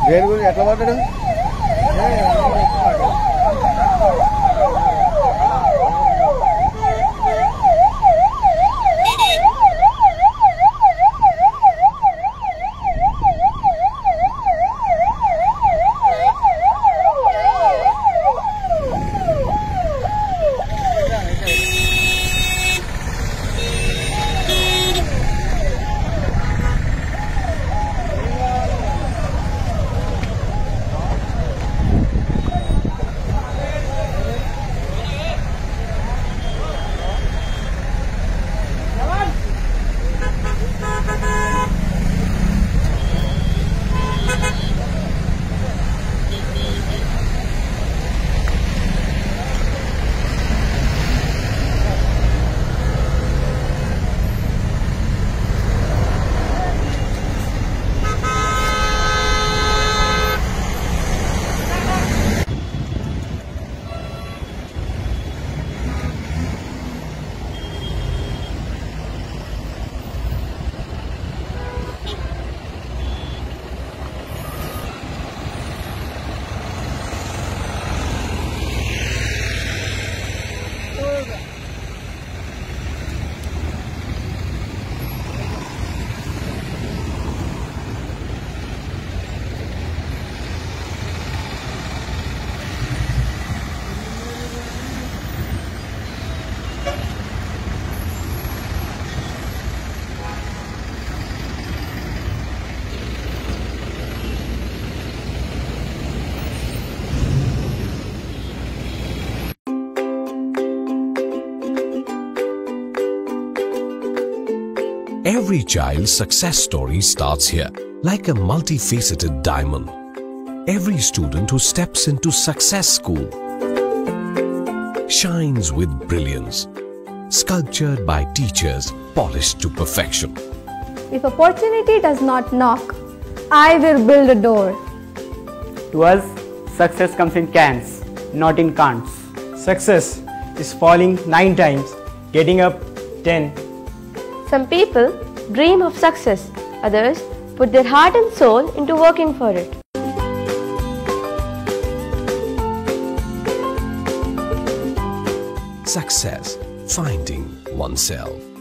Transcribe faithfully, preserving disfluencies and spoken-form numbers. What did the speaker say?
దేని గురించి ఎట్లా మాట్లాడు? Every child's success story starts here, like a multifaceted diamond. Every student who steps into Success School shines with brilliance, sculptured by teachers polished to perfection. If opportunity does not knock, I will build a door. To us, success comes in cans, not in can'ts. Success is falling nine times, getting up ten. Some people dream of success, others put their heart and soul into working for it. Success, finding oneself.